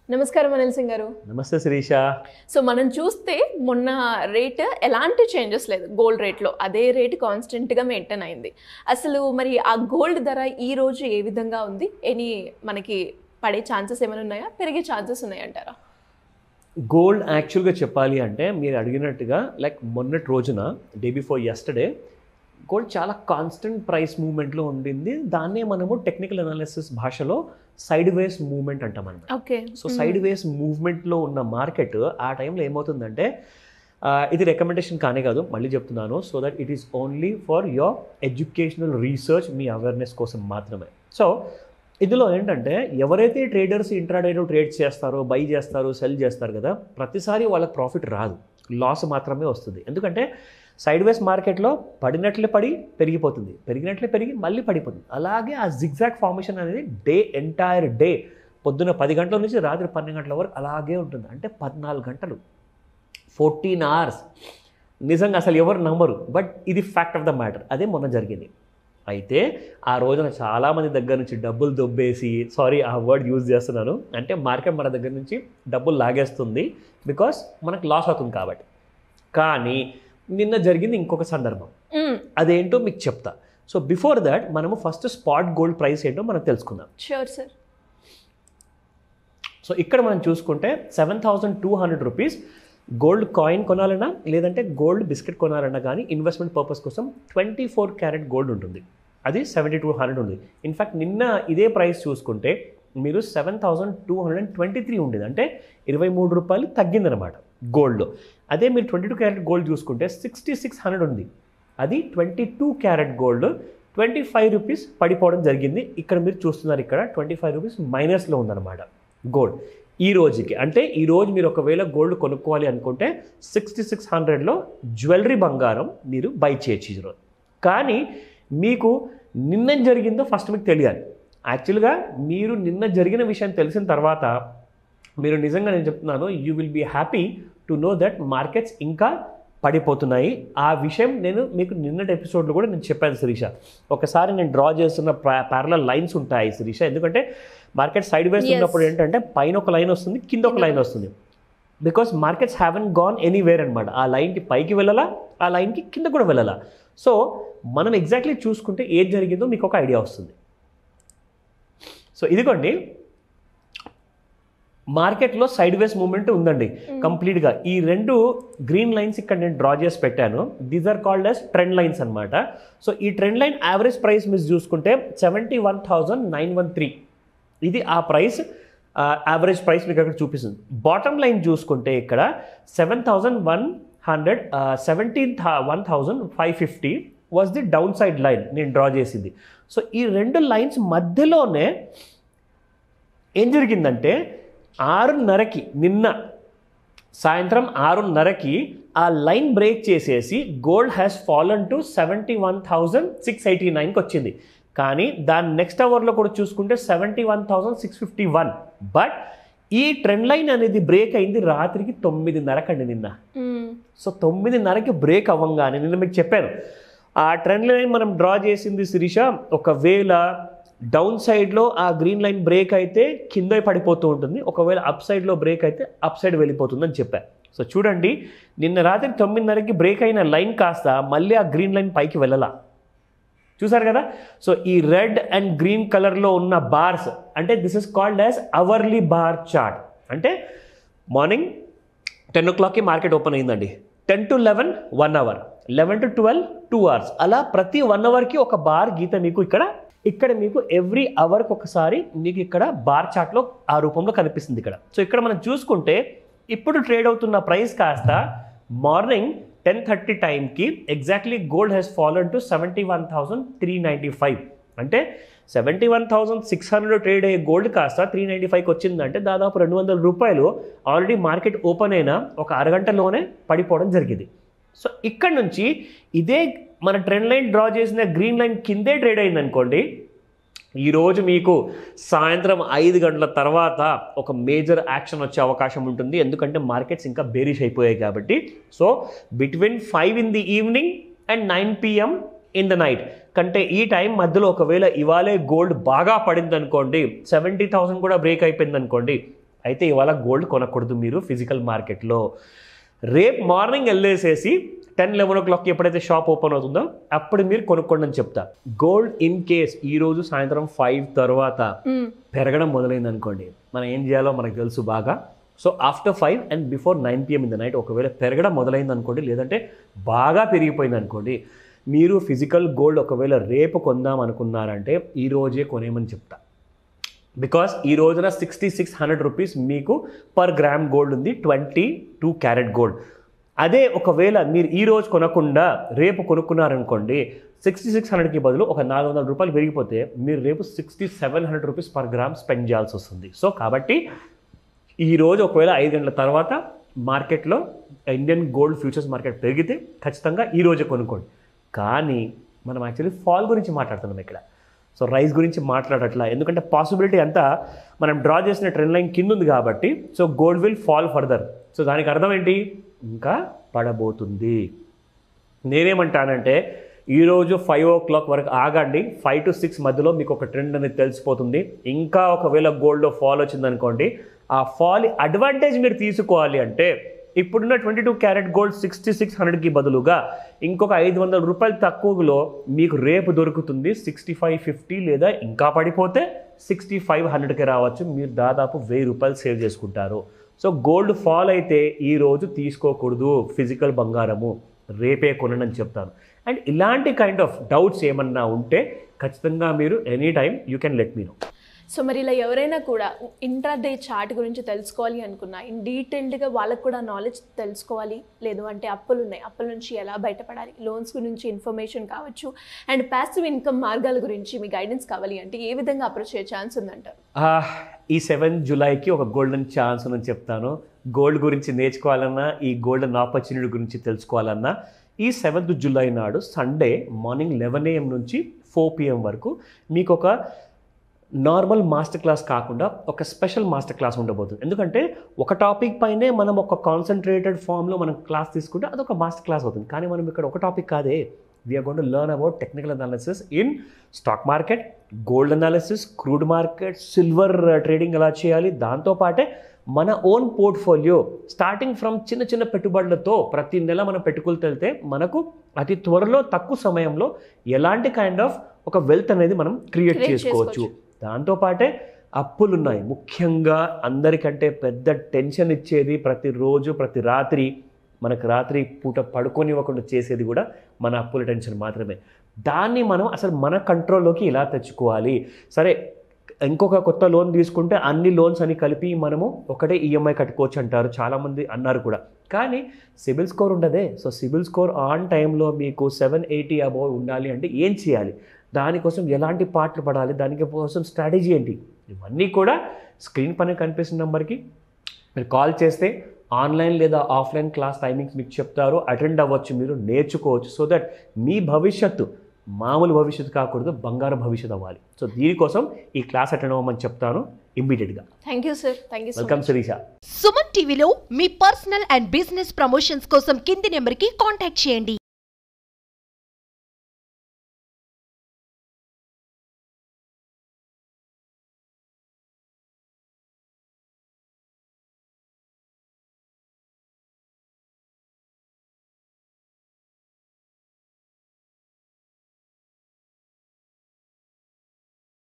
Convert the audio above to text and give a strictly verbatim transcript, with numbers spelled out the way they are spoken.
నమస్కారం అనిల్ సింగ్ గారు. నమస్తే శిరీష. సో మనం చూస్తే మొన్న రేట్ ఎలాంటి చేంజెస్ లేదు, గోల్డ్ రేట్లో అదే రేట్ కాన్స్టెంట్గా మెయింటైన్ అయింది. అసలు మరి ఆ గోల్డ్ ధర ఈ రోజు ఏ విధంగా ఉంది? ఎనీ మనకి పడే ఛాన్సెస్ ఏమైనా ఉన్నాయా, పెరిగే ఛాన్సెస్ ఉన్నాయంటారా? గోల్డ్ యాక్చువల్గా చెప్పాలి అంటే మీరు అడిగినట్టుగా లైక్ మొన్నటి రోజున డే బిఫోర్ యస్టర్డే గోల్డ్ చాలా కాన్స్టెంట్ ప్రైస్ మూవ్మెంట్లో ఉండింది. దాన్నే మనము టెక్నికల్ అనాలిసిస్ భాషలో సైడ్ వేస్ మూవ్మెంట్ అంటాం అన్నమాట. ఓకే. సో సైడ్ వేస్ మూవ్మెంట్లో ఉన్న మార్కెట్ ఆ టైంలో ఏమవుతుందంటే, ఇది రికమెండేషన్ కానే కాదు, మళ్ళీ చెప్తున్నాను, so that it is only for your educational research, మీ అవేర్నెస్ కోసం మాత్రమే. సో ఇందులో ఏంటంటే ఎవరైతే ట్రేడర్స్ ఇంట్రాడేలో ట్రేడ్ చేస్తారో, బై చేస్తారో, సెల్ చేస్తారు కదా, ప్రతిసారి వాళ్ళకి ప్రాఫిట్ రాదు, లాస్ మాత్రమే వస్తుంది. ఎందుకంటే సైడ్ వేస్ మార్కెట్లో పడినట్లే పడి పెరిగిపోతుంది, పెరిగినట్లే పెరిగి మళ్ళీ పడిపోతుంది. అలాగే ఆ జిగ్జాగ్ ఫార్మేషన్ అనేది డే ఎంటైర్ డే పొద్దున్న పది గంటల నుంచి రాత్రి పన్నెండు గంటల వరకు అలాగే ఉంటుంది. అంటే పద్నాలుగు గంటలు, ఫోర్టీన్ అవర్స్. నిజంగా అసలు ఎవరు నమ్మరు, బట్ ఇది ఫ్యాక్ట్ ఆఫ్ ద మ్యాటర్. అదే మొన్న జరిగింది. అయితే ఆ రోజున చాలామంది దగ్గర నుంచి డబ్బులు దొబ్బేసి, సారీ ఆ వర్డ్ యూజ్ చేస్తున్నాను, అంటే మార్కెట్ మన దగ్గర నుంచి డబ్బులు లాగేస్తుంది, బికాస్ మనకు లాస్ అవుతుంది కాబట్టి. కానీ నిన్న జరిగింది ఇంకొక సందర్భం, అదేంటో మీకు చెప్తా. సో బిఫోర్ దాట్ మనము ఫస్ట్ స్పాట్ గోల్డ్ ప్రైస్ ఏంటో మనం తెలుసుకుందాం. Sure sir. సో ఇక్కడ మనం చూసుకుంటే seven thousand two hundred rupees gold coin కొనాలన్నా, లేదంటే గోల్డ్ బిస్కెట్ కొనాలన్నా కానీ ఇన్వెస్ట్మెంట్ పర్పస్ కోసం ట్వంటీ ఫోర్ క్యారెట్ గోల్డ్ ఉంటుంది, అది సెవెంటీ టూ హండ్రెడ్ ఉంది. ఇన్ఫ్యాక్ట్ నిన్న ఇదే ప్రైస్ చూసుకుంటే మీరు seven thousand two hundred and twenty three ఉండేది, అంటే ఇరవై మూడు రూపాయలు తగ్గిందనమాట గోల్డ్లో. అదే మీరు ట్వంటీ టూ క్యారెట్ గోల్డ్ చూసుకుంటే సిక్స్టీ సిక్స్ హండ్రెడ్ ఉంది, అది twenty two carat gold twenty five rupees పడిపోవడం జరిగింది. ఇక్కడ మీరు చూస్తున్నారు, ఇక్కడ ట్వంటీ ఫైవ్ రూపీస్ మైనస్లో ఉందన్నమాట గోల్డ్ ఈ రోజుకి. అంటే ఈరోజు మీరు ఒకవేళ గోల్డ్ కొనుక్కోవాలి అనుకుంటే సిక్స్టీ సిక్స్ హండ్రెడ్లో జ్యువెలరీ బంగారం మీరు బై చేయొచ్చు ఈరోజు. కానీ మీకు నిన్న జరిగిందో ఫస్ట్ మీకు తెలియాలి. యాక్చువల్గా మీరు నిన్న జరిగిన విషయం తెలిసిన తర్వాత మీరు నిజంగా నేను చెప్తున్నాను, you will be happy to know that markets ఇంకా పడిపోతున్నాయి. ఆ విషయం నేను మీకు నిన్నటి ఎపిసోడ్లో కూడా నేను చెప్పాను శిరీష. ఒకసారి నేను డ్రా చేస్తున్న ప్యారలల్ లైన్స్ ఉంటాయి శిరీష, ఎందుకంటే మార్కెట్ సైడ్ వేస్ ఉన్నప్పుడు ఏంటంటే పైన ఒక లైన్ వస్తుంది, కింద ఒక లైన్ వస్తుంది, because markets haven't gone anywhere అనమాట. ఆ లైన్కి పైకి వెళ్ళాలా, ఆ లైన్కి కింద కూడా వెళ్ళాలా. సో మనం ఎగ్జాక్ట్లీ చూసుకుంటే ఏది జరిగిందో మీకు ఒక ఐడియా వస్తుంది. సో ఇదిగోండి, మార్కెట్లో సైడ్ వేస్ మూవ్మెంట్ ఉందండి కంప్లీట్గా. ఈ రెండు గ్రీన్ లైన్స్ ఇక్కడ నేను డ్రా చేసి పెట్టాను, these are called as trend lines అనమాట. సో ఈ ట్రెండ్ లైన్ యావరేజ్ ప్రైస్ మీరు చూసుకుంటే seventy one thousand nine one three ఇది ఆ ప్రైస్, యావరేజ్ ప్రైస్ మీకు అక్కడ చూపిస్తుంది. బాటమ్ లైన్ చూసుకుంటే ఇక్కడ seven thousand one hundred seventeen one thousand five fifty was the down side line నేను డ్రా చేసింది. సో ఈ రెండు లైన్స్ మధ్యలోనే ఏం జరిగిందంటే ఆరున్నరకి, నిన్న సాయంత్రం ఆరున్నరకి ఆ లైన్ బ్రేక్ చేసేసి gold has fallen to seventy one thousand six eighty నైన్కి వచ్చింది. కానీ దాని నెక్స్ట్ అవర్లో కూడా చూసుకుంటే seventy one thousand six fifty one but ఈ ట్రెండ్ లైన్ అనేది బ్రేక్ అయింది రాత్రికి తొమ్మిదిన్నరకు అండి నిన్న. సో తొమ్మిదిన్నరకి బ్రేక్ అవ్వగానే నిన్న మీకు చెప్పాను, ఆ ట్రెండ్ లైన్ మనం డ్రా చేసింది శిరీష, ఒకవేళ డౌన్ సైడ్లో ఆ గ్రీన్ లైన్ బ్రేక్ అయితే కింద పడిపోతూ ఉంటుంది, ఒకవేళ అప్ సైడ్లో బ్రేక్ అయితే అప్ సైడ్ వెళ్ళిపోతుంది అని చెప్పాను. సో చూడండి, నిన్న రాత్రి తొమ్మిదిన్నరకి బ్రేక్ అయిన లైన్ కాస్త మళ్ళీ ఆ గ్రీన్ లైన్ పైకి వెళ్ళాల, చూసారు కదా. సో ఈ రెడ్ అండ్ గ్రీన్ కలర్లో ఉన్న బార్స్ అంటే this is called as hourly bar chart. అంటే మార్నింగ్ టెన్ ఓ క్లాక్కి మార్కెట్ ఓపెన్ అయిందండి, ten to eleven one hour, eleven to twelve two hours, అలా ప్రతి వన్ అవర్కి ఒక బార్ గీత మీకు ఇక్కడ ఇక్కడ మీకు ఎవ్రీ అవర్కి ఒకసారి మీకు ఇక్కడ బార్ చార్ట్లో ఆ రూపంలో కనిపిస్తుంది ఇక్కడ. సో ఇక్కడ మనం చూసుకుంటే ఇప్పుడు ట్రేడ్ అవుతున్న ప్రైస్ కాస్త మార్నింగ్ టెన్ థర్టీ టైంకి exactly gold has fallen to seventy one thousand three ninety five అంటే seventy one thousand six hundred trade అయ్యే గోల్డ్ కాస్త త్రీ నైంటీ ఫైవ్కి వచ్చిందంటే దాదాపు రెండు వందల రూపాయలు ఆల్రెడీ మార్కెట్ ఓపెన్ అయిన ఒక అరగంటలోనే పడిపోవడం జరిగింది. సో ఇక్కడ నుంచి ఇదే మన ట్రెండ్ లైన్ డ్రా చేసిన గ్రీన్ లైన్ కిందే ట్రేడ్ అయింది అనుకోండి, ఈరోజు మీకు సాయంత్రం ఐదు గంటల తర్వాత ఒక మేజర్ యాక్షన్ వచ్చే అవకాశం ఉంటుంది, ఎందుకంటే మార్కెట్స్ ఇంకా బేరిష్ అయిపోయాయి కాబట్టి. So between five in the evening and nine PM in the night కంటే ఈ టైం మధ్యలో ఒకవేళ ఇవాళే గోల్డ్ బాగా పడింది అనుకోండి, సెవెంటీ థౌసండ్ కూడా బ్రేక్ అయిపోయింది అనుకోండి, అయితే ఇవాళ గోల్డ్ కొనకూడదు మీరు ఫిజికల్ మార్కెట్లో. రేపు మార్నింగ్ వెళ్ళేసేసి టెన్ లెవెన్ ఓ క్లాక్కి ఎప్పుడైతే షాప్ ఓపెన్ అవుతుందో అప్పుడు మీరు కొనుక్కోండి అని చెప్తా. గోల్డ్ ఇన్ కేస్ ఈరోజు సాయంత్రం ఫైవ్ తర్వాత పెరగడం మొదలైంది అనుకోండి, మనం ఏం చేయాలో మనకు తెలుసు బాగా. So after five and before nine PM in the night ఒకవేళ పెరగడం మొదలైంది అనుకోండి, లేదంటే బాగా పెరిగిపోయింది అనుకోండి, మీరు ఫిజికల్ గోల్డ్ ఒకవేళ రేపు కొందాం అనుకున్నారంటే ఈ రోజే కొనేమని చెప్తా. బికాస్ ఈ రోజున సిక్స్టీ సిక్స్ హండ్రెడ్ రూపీస్ మీకు పర్ గ్రామ్ గోల్డ్ ఉంది, ట్వంటీ టూ క్యారెట్ గోల్డ్. అదే ఒకవేళ మీరు ఈ రోజు కొనకుండా రేపు కొనుక్కున్నారనుకోండి, సిక్స్టీ సిక్స్ హండ్రెడ్కి బదులు ఒక నాలుగు వందల రూపాయలు పెరిగిపోతే మీరు రేపు sixty seven hundred rupees per gram spend చేయాల్సి వస్తుంది. సో కాబట్టి ఈరోజు ఒకవేళ ఐదు గంటల తర్వాత మార్కెట్లో ఇండియన్ గోల్డ్ ఫ్యూచర్స్ మార్కెట్ పెరిగితే ఖచ్చితంగా ఈ రోజే కొనుక్కోండి. కానీ మనం యాక్చువల్లీ ఫాల్ గురించి మాట్లాడుతున్నాం ఇక్కడ. సో రైస్ గురించి మాట్లాడట్లా, ఎందుకంటే పాసిబిలిటీ అంతా మనం డ్రా చేసిన ట్రెండ్ లైన్ కింద ఉంది కాబట్టి. So gold will fall further. So దానికి అర్థం ఏంటి, ఇంకా పడబోతుంది. నేనేమంటానంటే ఈరోజు ఫైవ్ ఓ క్లాక్ వరకు ఆగండి, ఫైవ్ టు సిక్స్ మధ్యలో మీకు ఒక ట్రెండ్ అనేది తెలిసిపోతుంది. ఇంకా ఒకవేళ గోల్డ్లో ఫాల్ వచ్చిందనుకోండి, ఆ ఫాల్ అడ్వాంటేజ్ మీరు తీసుకోవాలి అంటే ఇప్పుడున్న twenty two carat gold sixty six హండ్రెడ్కి బదులుగా ఇంకొక ఐదు వందల రూపాయలు తక్కువలో మీకు రేపు దొరుకుతుంది సిక్స్టీ ఫైవ్ ఫిఫ్టీ, లేదా ఇంకా పడిపోతే సిక్స్టీ ఫైవ్ హండ్రెడ్కి రావచ్చు. మీరు దాదాపు వెయ్యి రూపాయలు సేవ్ చేసుకుంటారు. సో గోల్డ్ ఫాల్ అయితే ఈరోజు తీసుకోకూడదు ఫిజికల్ బంగారము, రేపే కొనని చెప్తాను. అండ్ ఇలాంటి కైండ్ ఆఫ్ డౌట్స్ ఏమన్నా ఉంటే ఖచ్చితంగా మీరు any time you can let me know. So మరి ఇలా ఎవరైనా కూడా ఇంట్రాడే చార్ట్ గురించి తెలుసుకోవాలి అనుకున్నా, ఇన్ డీటెయిల్డ్గా వాళ్ళకు కూడా నాలెడ్జ్ తెలుసుకోవాలి, లేదు అంటే అప్పులు ఉన్నాయి, అప్పుల నుంచి ఎలా బయటపడాలి, లోన్స్ గురించి ఇన్ఫర్మేషన్ కావచ్చు, అండ్ ప్యాసివ్ ఇన్కమ్ మార్గాల గురించి మీ గైడెన్స్ కావాలి అంటే ఏ విధంగా అప్రోచ్ అయ్యే ఛాన్స్ ఉందంటారు? ఈ సెవెన్ జూలైకి ఒక గోల్డెన్ ఛాన్స్ అని చెప్తాను. గోల్డ్ గురించి నేర్చుకోవాలన్నా, ఈ గోల్డెన్ ఆపర్చునిటీ గురించి తెలుసుకోవాలన్నా, ఈ సెవెంత్ జూలై నాడు సండే మార్నింగ్ లెవెన్ ఏఎం నుంచి ఫోర్ పిఎం వరకు మీకు ఒక నార్మల్ మాస్టర్ క్లాస్ కాకుండా ఒక స్పెషల్ మాస్టర్ క్లాస్ ఉండబోతుంది. ఎందుకంటే ఒక టాపిక్ పైనే మనం ఒక కాన్సన్ట్రేటెడ్ ఫామ్లో మనం క్లాస్ తీసుకుంటే అదొక మాస్టర్ క్లాస్ అవుతుంది. కానీ మనం ఇక్కడ ఒక టాపిక్ కాదే, we're going to learn about technical analysis in stock market, gold analysis, crude market, silver trading ఎలా చేయాలి, దాంతోపాటే మన ఓన్ పోర్ట్ఫోలియో స్టార్టింగ్ ఫ్రమ్ చిన్న చిన్న పెట్టుబడులతో ప్రతి నెల మనం పెట్టుకుని వెళ్తే మనకు అతి త్వరలో తక్కువ సమయంలో ఎలాంటి కైండ్ ఆఫ్ ఒక వెల్త్ అనేది మనం క్రియేట్ చేసుకోవచ్చు. దాంతోపాటే అప్పులు ఉన్నాయి, ముఖ్యంగా అందరికంటే పెద్ద టెన్షన్ ఇచ్చేది ప్రతిరోజు ప్రతి రాత్రి మనకు రాత్రి పూట పడుకోనివ్వకుండా చేసేది కూడా మన అప్పుల టెన్షన్ మాత్రమే. దాన్ని మనం అసలు మన కంట్రోల్లోకి ఎలా తెచ్చుకోవాలి. సరే, ఇంకొక కొత్త లోన్ తీసుకుంటే అన్ని లోన్స్ అని కలిపి మనము ఒకటే ఈఎంఐ కట్టుకోవచ్చు అంటారు, చాలామంది అన్నారు కూడా. కానీ సిబిల్ స్కోర్ ఉండదే. సో సిబిల్ స్కోర్ ఆన్ టైంలో మీకు సెవెన్ ఎయిటీ అబోవ్ ఉండాలి అంటే ఏం చేయాలి, దానికోసం ఎలాంటి పాటలు పడాలి, దానికోసం స్ట్రాటజీ ఏంటి, ఇవన్నీ కూడా స్క్రీన్ పైన కనిపిస్తున్న నెంబర్కి మీరు కాల్ చేస్తే ఆన్లైన్ లేదా ఆఫ్లైన్ క్లాస్ టైమింగ్స్ మీకు చెప్తారు, అటెండ్ అవ్వచ్చు, మీరు నేర్చుకోవచ్చు. సో దట్ మీ భవిష్యత్తు మామూలు భవిష్యత్తు కాకూడదు, బంగారు భవిష్యత్తు అవ్వాలి. సో దీనికోసం ఈ క్లాస్ అటెండ్ అవ్వమని చెప్తాను ఇమ్మీడియట్గా. Thank you sir. Thank you. Welcome Shirisha. Suman టీవీలో మీ పర్సనల్ అండ్ బిజినెస్ ప్రమోషన్స్ కోసం కింది నెంబర్కి కాంటాక్ట్ చేయండి.